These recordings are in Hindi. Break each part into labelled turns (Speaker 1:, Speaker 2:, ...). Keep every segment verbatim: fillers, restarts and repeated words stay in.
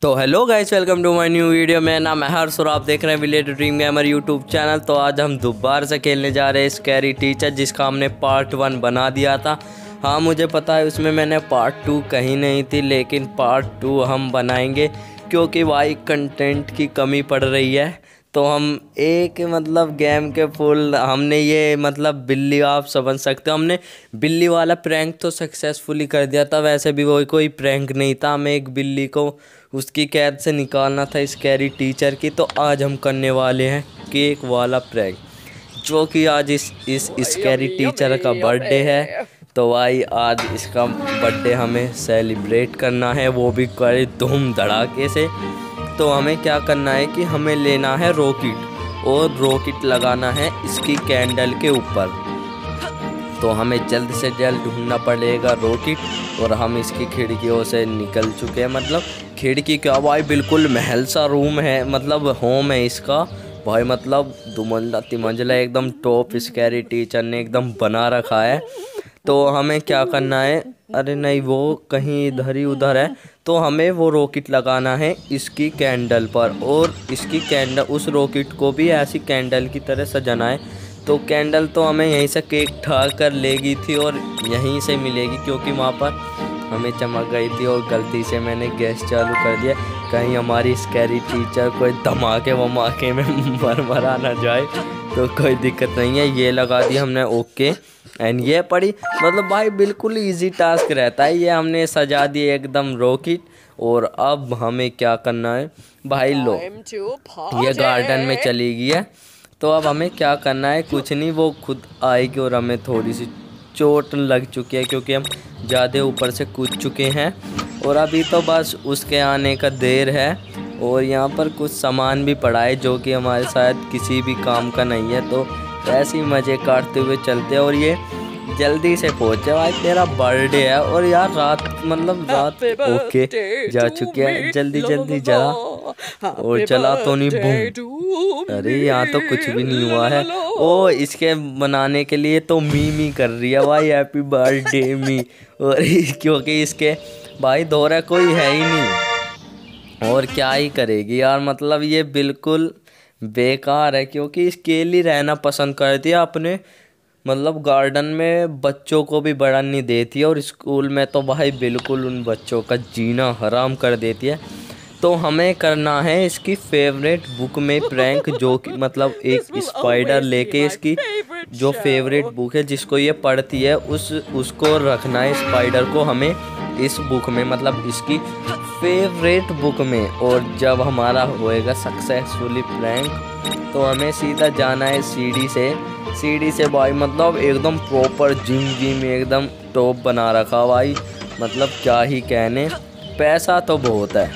Speaker 1: तो hello guys, welcome to my new video. मेरा नाम है हर्ष और आप देख रहे हैं village dream gamer YouTube channel. तो आज हम दोबारा से खेलने जा रहे हैं स्कैरी टीचर, जिसका हमने पार्ट वन बना दिया था। हाँ, मुझे पता है उसमें मैंने पार्ट टू कही नहीं थी, लेकिन पार्ट टू हम बनाएंगे क्योंकि भाई कंटेंट की कमी पड़ रही है। तो हम एक मतलब गेम के फुल हमने ये मतलब बिल्ली, आप समझ सकते हो, हमने बिल्ली वाला प्रैंक तो सक्सेसफुली कर दिया था। वैसे भी वो कोई प्रैंक नहीं था, हमें एक बिल्ली को उसकी कैद से निकालना था स्कैरी टीचर की। तो आज हम करने वाले हैं केक वाला प्रैंक, जो कि आज इस इस स्कैरी टीचर का बर्थडे है। तो भाई आज इसका बर्थडे हमें सेलिब्रेट करना है, वो भी करे धूम धड़ाके से। तो हमें क्या करना है कि हमें लेना है रॉकेट और रॉकेट लगाना है इसकी कैंडल के ऊपर। तो हमें जल्द से जल्द ढूंढना पड़ेगा रॉकेट। और हम इसकी खिड़कियों से निकल चुके हैं, मतलब खिड़की क्या भाई, बिल्कुल महल सा रूम है, मतलब होम है इसका भाई, मतलब दुमंजिला तिमंजिला एकदम टॉप स्कैरी टीचर ने एकदम बना रखा है। तो हमें क्या करना है, अरे नहीं वो कहीं इधर ही उधर है। तो हमें वो रॉकेट लगाना है इसकी कैंडल पर, और इसकी कैंडल उस रॉकेट को भी ऐसी कैंडल की तरह सजाना है। तो कैंडल तो हमें यहीं से केक ठाक कर लेगी थी और यहीं से मिलेगी, क्योंकि वहाँ पर हमें चमक गई थी और गलती से मैंने गैस चालू कर दिया, कहीं हमारी स्कैरी टीचर कोई धमाके वमाके में मर मरा ना जाए। तो कोई दिक्कत नहीं है, ये लगा दिया हमने, ओके। एंड ये पड़ी, मतलब भाई बिल्कुल इजी टास्क रहता है। ये हमने सजा दिए एकदम रॉकेट। और अब हमें क्या करना है भाई, लो ये गार्डन में चली गई है। तो अब हमें क्या करना है, कुछ नहीं, वो खुद आएगी। और हमें थोड़ी सी चोट लग चुकी है क्योंकि हम ज़्यादा ऊपर से कूद चुके हैं। और अभी तो बस उसके आने का देर है। और यहाँ पर कुछ सामान भी पड़ा है जो कि हमारे शायद किसी भी काम का नहीं है। तो ऐसे ही मज़े काटते हुए चलते हैं। और ये जल्दी से पहुँचे भाई, तेरा बर्थडे है। और यार रात, मतलब रात ओके जा चुके हैं, जल्दी जल्दी जला। और चला तो नहीं, बूम, अरे यहाँ तो कुछ भी नहीं हुआ है। ओ इसके बनाने के लिए तो मी मी कर रही है भाई, हैप्पी बर्थडे मी। और क्योंकि इसके भाई दोहरा कोई है ही नहीं, और क्या ही करेगी यार, मतलब ये बिल्कुल बेकार है। क्योंकि अकेली रहना पसंद करती है अपने मतलब गार्डन में, बच्चों को भी बढ़ा नहीं देती है। और स्कूल में तो भाई बिल्कुल उन बच्चों का जीना हराम कर देती है। तो हमें करना है इसकी फेवरेट बुक में प्रैंक, जो कि मतलब एक स्पाइडर लेके इसकी जो फेवरेट बुक है जिसको ये पढ़ती है, उस उसको रखना है स्पाइडर को हमें इस बुक में, मतलब इसकी फेवरेट बुक में। और जब हमारा होएगा सक्सेसफुली प्रैंक, तो हमें सीधा जाना है सीढ़ी से सीढ़ी से भाई, मतलब एकदम प्रॉपर जिम जिम एकदम टॉप बना रखा भाई, मतलब क्या ही कहने। पैसा तो बहुत है,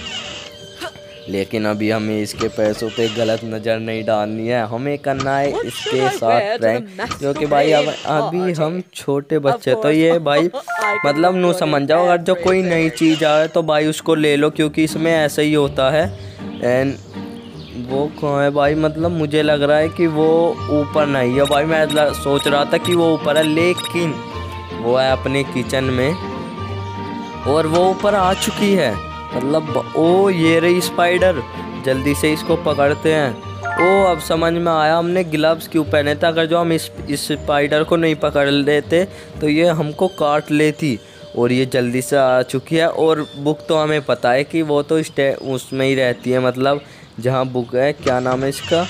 Speaker 1: लेकिन अभी हमें इसके पैसों पे गलत नज़र नहीं डालनी है। हमें करना है इसके साथ प्रैंक, क्योंकि भाई अब अभी हम छोटे बच्चे, तो ये भाई मतलब नू समझ जाओ, अगर जो कोई नई चीज़ आए तो भाई उसको ले लो, क्योंकि इसमें ऐसा ही होता है। एंड वो कौन है भाई, मतलब मुझे लग रहा है कि वो ऊपर नहीं है भाई, मैं सोच रहा था कि वो ऊपर है, लेकिन वो है अपने किचन में और वो ऊपर आ चुकी है। मतलब ओ ये रही स्पाइडर, जल्दी से इसको पकड़ते हैं। ओ अब समझ में आया, हमने ग्लव्स क्यों पहने थे। अगर जो हम इस इस स्पाइडर को नहीं पकड़ लेते तो ये हमको काट लेती। और ये जल्दी से आ चुकी है। और बुक तो हमें पता है कि वो तो स्टे उसमें ही रहती है, मतलब जहाँ बुक है, क्या नाम है इसका,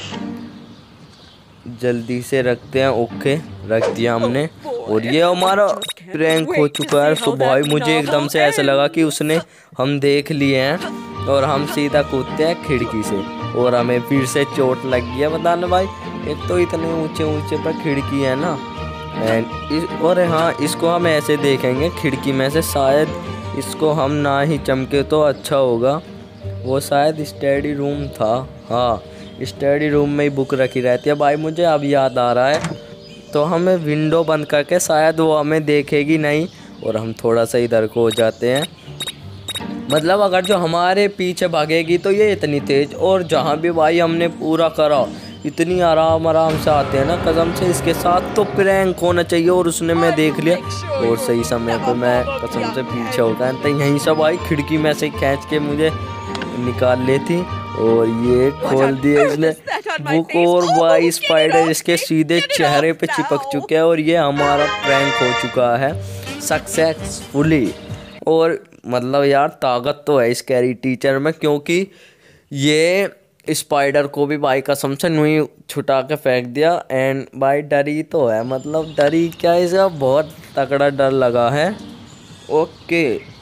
Speaker 1: जल्दी से रखते हैं, ओके रख दिया हमने। और ये हमारा प्रैंक हो चुका है। सो भाई मुझे एकदम से ऐसा लगा कि उसने हम देख लिए हैं, और हम सीधा कूदते हैं खिड़की से, और हमें फिर से चोट लग गई है। बता ना भाई, एक तो इतने ऊंचे ऊंचे पर खिड़की है ना। एंड इस और हाँ, इसको हम ऐसे देखेंगे खिड़की में से, शायद इसको हम ना ही चमके तो अच्छा होगा। वो शायद स्टडी रूम था, हाँ स्टडी रूम में ही बुक रखी रहती है भाई, मुझे अब याद आ रहा है। तो हमें विंडो बंद करके, शायद वो हमें देखेगी नहीं। और हम थोड़ा सा इधर को हो जाते हैं, मतलब अगर जो हमारे पीछे भागेगी तो ये इतनी तेज़, और जहाँ भी भाई हमने पूरा करा इतनी आराम आराम से आते हैं ना, कसम से इसके साथ तो प्रैंक होना चाहिए। और उसने मैं देख लिया, और सही समय पर मैं कसम से पीछे हो गया। तो यहीं से भाई खिड़की में से खींच के मुझे निकाल लेती और ये खोल दिए इसने बुक। और भाई स्पाइडर इसके सीधे चेहरे पे चिपक चुके हैं और ये हमारा प्रैंक हो चुका है सक्सेसफुली। और मतलब यार ताकत तो है स्कैरी टीचर में, क्योंकि ये स्पाइडर को भी भाई कसम से नुई छुटा के फेंक दिया। एंड भाई डरी तो है, मतलब डरी क्या, इसका बहुत तगड़ा डर लगा है। ओके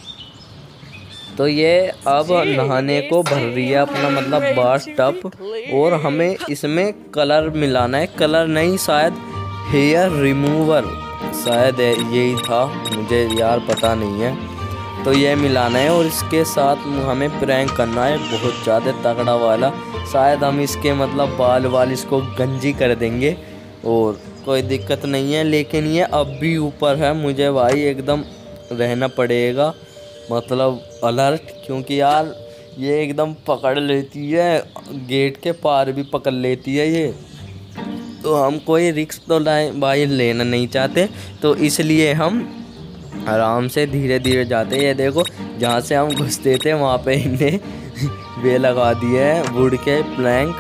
Speaker 1: तो ये अब नहाने को भर रही है अपना मतलब बाथ टब, और हमें इसमें कलर मिलाना है। कलर नहीं शायद हेयर रिमूवर, शायद यही था, मुझे यार पता नहीं है। तो ये मिलाना है और इसके साथ हमें प्रैंक करना है बहुत ज़्यादा तगड़ा वाला। शायद हम इसके मतलब बाल वाल इसको गंजी कर देंगे और कोई दिक्कत नहीं है। लेकिन ये अब भी ऊपर है, मुझे भाई एकदम रहना पड़ेगा मतलब अलर्ट, क्योंकि यार ये एकदम पकड़ लेती है, गेट के पार भी पकड़ लेती है ये। तो हम कोई रिस्क तो भाई लेना नहीं चाहते, तो इसलिए हम आराम से धीरे धीरे जाते हैं। ये देखो जहाँ से हम घुसते थे वहाँ पे इन्हें वे लगा दिए हैं वुड के प्लैंक,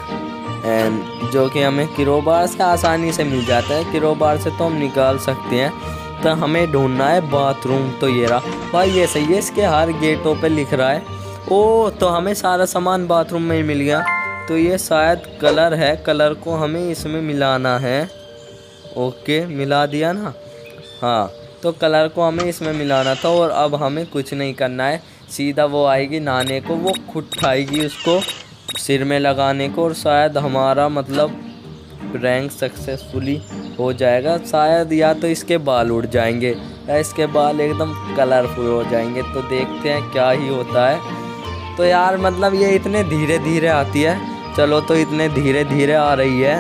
Speaker 1: एंड जो कि हमें किरोबार से आसानी से मिल जाता है। किरोबार से तो हम निकाल सकते हैं। तो हमें ढूंढना है बाथरूम। तो ये रहा भाई, ये सही है, इसके हर गेटों पे लिख रहा है। ओ तो हमें सारा सामान बाथरूम में ही मिल गया। तो ये शायद कलर है, कलर को हमें इसमें मिलाना है। ओके मिला दिया ना, हाँ तो कलर को हमें इसमें मिलाना था। और अब हमें कुछ नहीं करना है, सीधा वो आएगी नहाने को, वो खुद उठाएगी उसको सिर में लगाने को, और शायद हमारा मतलब प्रैंक सक्सेसफुली हो जाएगा शायद। या तो इसके बाल उड़ जाएंगे या इसके बाल एकदम कलरफुल हो जाएंगे। तो देखते हैं क्या ही होता है। तो यार मतलब ये इतने धीरे धीरे आती है, चलो तो इतने धीरे धीरे आ रही है।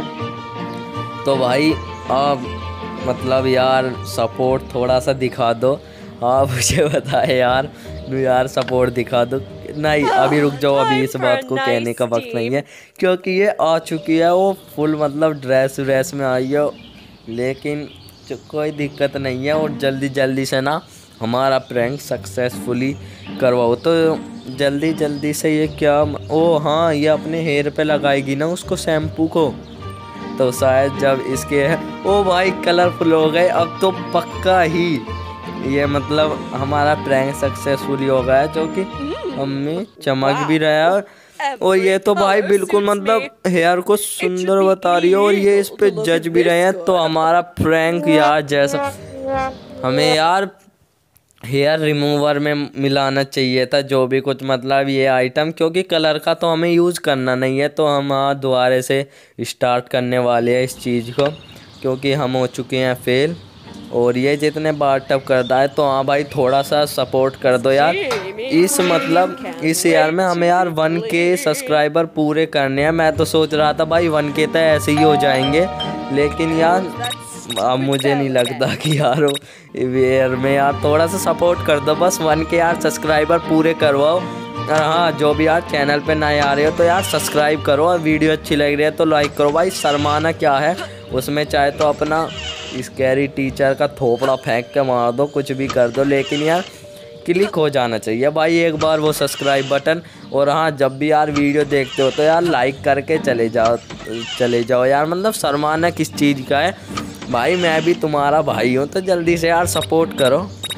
Speaker 1: तो भाई अब मतलब यार सपोर्ट थोड़ा सा दिखा दो, आप मुझे बताए यार, यार सपोर्ट दिखा दो। नहीं अभी रुक जाओ, अभी इस बात को कहने का वक्त नहीं है, क्योंकि ये आ चुकी है, वो फुल मतलब ड्रेस व्रेस में आई है। लेकिन कोई दिक्कत नहीं है, और जल्दी जल्दी से ना हमारा प्रैंक सक्सेसफुली करवाओ। तो जल्दी जल्दी से ये क्या, ओ हाँ ये अपने हेयर पे लगाएगी ना उसको शैम्पू को, तो शायद जब इसके ओ भाई कलरफुल हो गए अब तो पक्का ही ये मतलब हमारा प्रैंक सक्सेसफुली हो गया है, जो कि हमें चमक भी रहा है। और ये तो भाई बिल्कुल मतलब हेयर को सुंदर बता रही है, और ये इस पे जज भी रहे हैं। तो हमारा प्रैंक यार जैसा हमें यार हेयर रिमूवर में मिलाना चाहिए था जो भी कुछ मतलब ये आइटम, क्योंकि कलर का तो हमें यूज़ करना नहीं है। तो हम आज दोबारा से स्टार्ट करने वाले हैं इस चीज़ को, क्योंकि हम हो चुके हैं फेल। और ये जितने बार टप करता है, तो हाँ भाई थोड़ा सा सपोर्ट कर दो यार इस मतलब इस ईयर में हमें यार वन के सब्सक्राइबर पूरे करने हैं। मैं तो सोच रहा था भाई वन के तो ऐसे ही हो जाएंगे, लेकिन यार अब मुझे नहीं लगता कि यार ईयर में यार थोड़ा सा सपोर्ट कर दो, बस वन के यार सब्सक्राइबर पूरे करवाओ। और हाँ जो भी यार चैनल पे नए आ रहे हो तो यार सब्सक्राइब करो, और वीडियो अच्छी लग रही है तो लाइक करो। भाई शर्माना क्या है उसमें, चाहे तो अपना स्कैरी टीचर का थोपड़ा फेंक के मार दो, कुछ भी कर दो, लेकिन यार क्लिक हो जाना चाहिए भाई एक बार वो सब्सक्राइब बटन। और हाँ जब भी यार वीडियो देखते हो तो यार लाइक करके चले जाओ चले जाओ यार, मतलब शर्माना किस चीज़ का है भाई, मैं भी तुम्हारा भाई हूँ, तो जल्दी से यार सपोर्ट करो।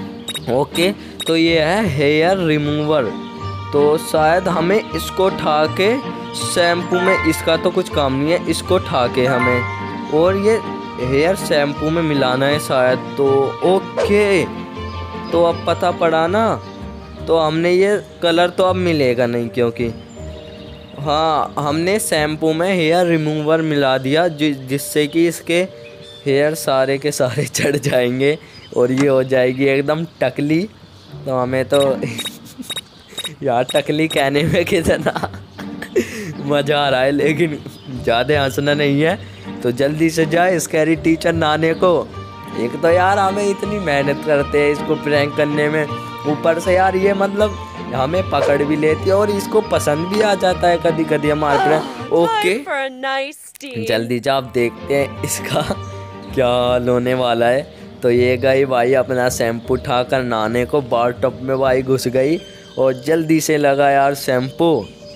Speaker 1: ओके तो ये है हेयर रिमूवर, तो शायद हमें इसको उठा के शैम्पू में, इसका तो कुछ काम नहीं है, इसको उठा के हमें और ये हेयर शैम्पू में मिलाना है शायद। तो ओके तो अब पता पड़ा ना, तो हमने ये कलर तो अब मिलेगा नहीं, क्योंकि हाँ हमने शैम्पू में हेयर रिमूवर मिला दिया जि, जिससे कि इसके हेयर सारे के सारे चढ़ जाएंगे और ये हो जाएगी एकदम टकली। तो हमें तो यार टकली कहने में कितना मज़ा आ रहा है, लेकिन ज़्यादा हंसना नहीं है। तो जल्दी से जाए स्कैरी टीचर नहाने को। एक तो यार हमें इतनी मेहनत करते हैं इसको प्रैंक करने में, ऊपर से यार ये मतलब हमें पकड़ भी लेती है और इसको पसंद भी आ जाता है कभी कभी हमारे प्रैंक। ओके जल्दी जा, आप देखते हैं इसका क्या हाल होने वाला है। तो ये गई भाई अपना शैम्पू उठाकर नहाने को, बाथ टब में भाई घुस गई और जल्दी से लगा यार शैम्पू।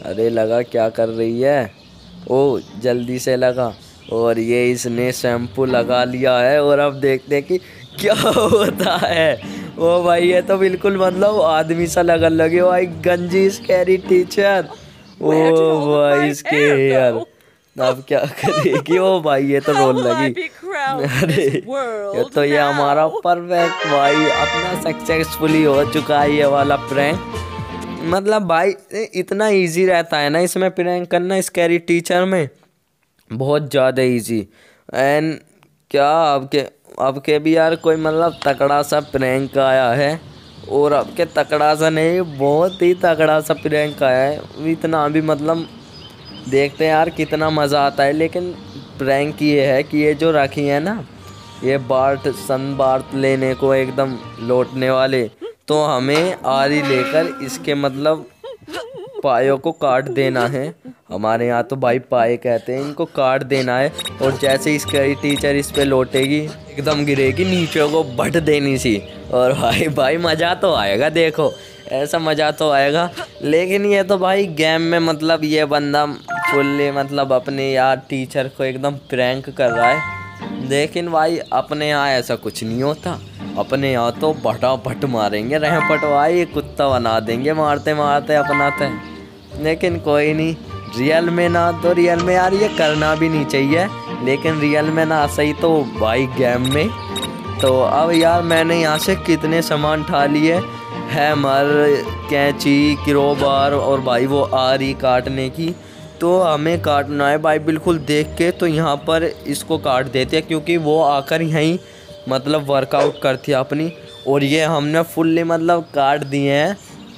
Speaker 1: अरे लगा क्या कर रही है। ओ जल्दी से लगा। और ये इसने शैम्पू लगा लिया है और अब देखते हैं कि क्या होता है। ओ भाई ये तो बिल्कुल मतलब आदमी सा लगन लगे भाई। गंजी स्कैरी टीचर। ओ भाई इसके हेयर अब क्या करेगी। ओ भाई ये तो रोल लगी। अरे ये तो ये हमारा परफेक्ट भाई अपना सक्सेसफुली हो चुका है ये वाला प्रैंक। मतलब भाई इतना इजी रहता है ना इसमें प्रैंक करना स्कैरी टीचर में, बहुत ज़्यादा इजी। एंड क्या अब के अब के भी यार कोई मतलब तगड़ा सा प्रैंक आया है। और अब के तगड़ा सा नहीं, बहुत ही तगड़ा सा प्रैंक आया है। इतना भी मतलब देखते हैं यार कितना मज़ा आता है। लेकिन प्रैंक ये है कि ये जो रखी है ना ये बार्ट सन बार्ट लेने को एकदम लौटने वाले, तो हमें आरी लेकर इसके मतलब पायों को काट देना है। हमारे यहाँ तो भाई पाए कहते हैं, इनको काट देना है। और जैसे इसकी टीचर इस पे लौटेगी एकदम गिरेगी नीचे को बट देनी सी। और भाई भाई मज़ा तो आएगा, देखो ऐसा मज़ा तो आएगा। लेकिन ये तो भाई गेम में मतलब ये बंदा फुल्ली मतलब अपने यार टीचर को एकदम प्रैंक कर रहा है। लेकिन भाई अपने यहाँ ऐसा कुछ नहीं होता। अपने यहाँ तो भटा भट मारेंगे, रह पटवाई कुत्ता बना देंगे मारते मारते अपना तय। लेकिन कोई नहीं, रियल में ना तो रियल में यार ये करना भी नहीं चाहिए। लेकिन रियल में ना सही तो भाई गेम में। तो अब यार मैंने यहाँ से कितने सामान उठा लिए, हैमर, कैंची, क्रोबार और भाई वो आरी काटने की। तो हमें काटना है भाई बिल्कुल देख के। तो यहाँ पर इसको काट देते हैं क्योंकि वो आकर यहीं मतलब वर्कआउट करती है अपनी। और ये हमने फुल्ली मतलब काट दिए हैं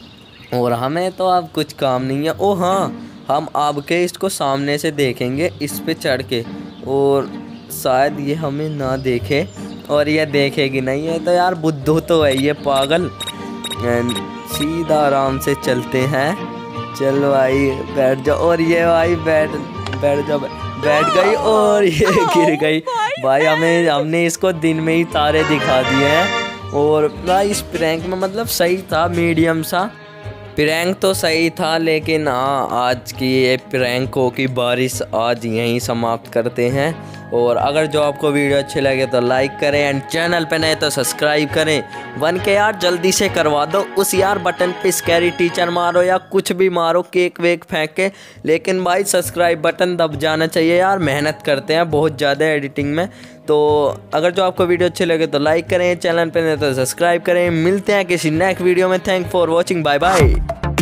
Speaker 1: और हमें तो अब कुछ काम नहीं है। ओ हाँ, हम अब के इसको सामने से देखेंगे इस पे चढ़ के, और शायद ये हमें ना देखे। और ये देखेगी नहीं है तो यार बुद्धू तो है ये पागल। सीधा आराम से चलते हैं। चलो भाई बैठ जाओ। और ये भाई बैठ बैठ जाओ, बैठ गई और ये गिर गई। भाई हमें हमने इसको दिन में ही तारे दिखा दिए हैं। और भाई इस प्रैंक में मतलब सही था, मीडियम सा प्रैंक तो सही था। लेकिन हाँ आज की ये प्रैंकों की बारिश आज यहीं समाप्त करते हैं। और अगर जो आपको वीडियो अच्छे लगे तो लाइक करें एंड चैनल पे नए तो सब्सक्राइब करें। वन के यार जल्दी से करवा दो उस यार बटन पे स्कैरी टीचर मारो या कुछ भी मारो, केक वेक फेंक के। लेकिन भाई सब्सक्राइब बटन दब जाना चाहिए यार, मेहनत करते हैं बहुत ज़्यादा एडिटिंग में। तो अगर जो आपको वीडियो अच्छे लगे तो लाइक करें, चैनल पे नए तो सब्सक्राइब करें। मिलते हैं किसी नेक्स्ट वीडियो में। Thank for watching, bye bye.